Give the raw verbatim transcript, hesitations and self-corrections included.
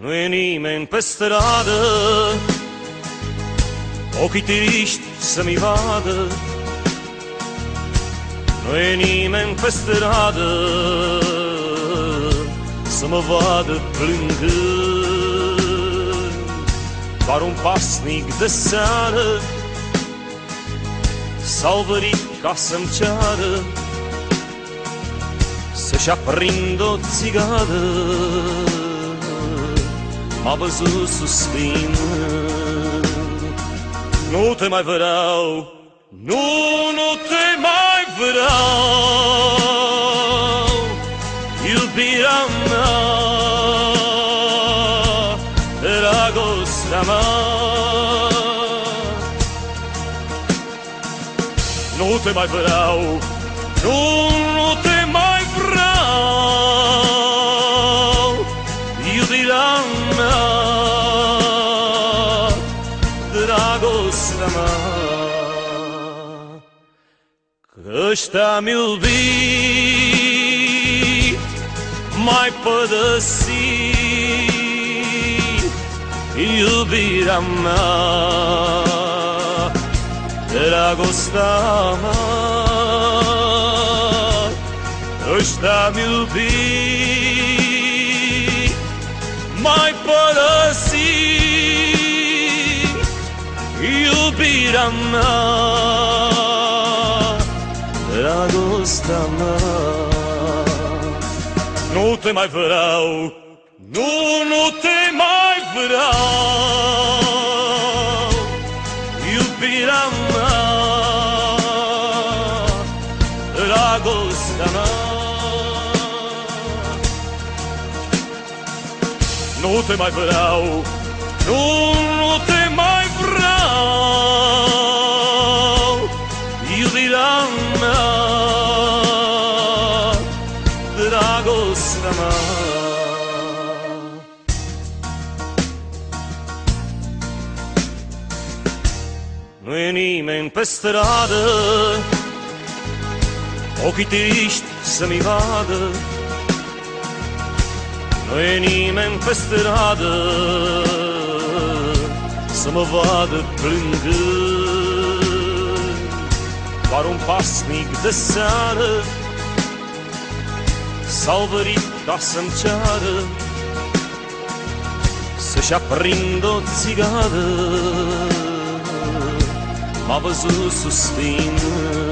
Nu e nimeni pe stradă, ochii triști să-mi vadă. Nu e nimeni pe stradă, să mă vadă plângând. Doar un pasnic de seară s-a obărit ca să-mi ceară să-și aprindă o țigară. M-a văzut suspinând. Nu te mai vreau, nu, nu te mai vreau, iubirea mea, dragostea mea. Nu te mai vreau, nu, nu te mai vreau, iubirea mea, dragostea mea. Căci te-am iubit, m-ai părăsit, iubirea mea, dragostea mea. Căci te-am iubit, m-ai părăsit, iubirea mea, dragostea mea. Nu te mai vreau, nu, nu te mai vreau, iubirea mea, dragostea mea. Nu te mai vreau, nu, nu te mai vreau, iubirea mea, dragostea mea. Nu e nimeni pe stradă, ochii triști să-mi vadă. Nu e nimeni pe stradă, să mă vadă plângând. Doar un pasnic de seară s-a obărit ca să-mi ceară să-și aprindă o țigară. M-a văzut suspinând.